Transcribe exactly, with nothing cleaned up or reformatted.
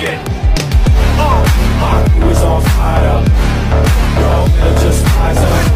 it. Uh, my crew is on fire. Yo, it'll just rise up.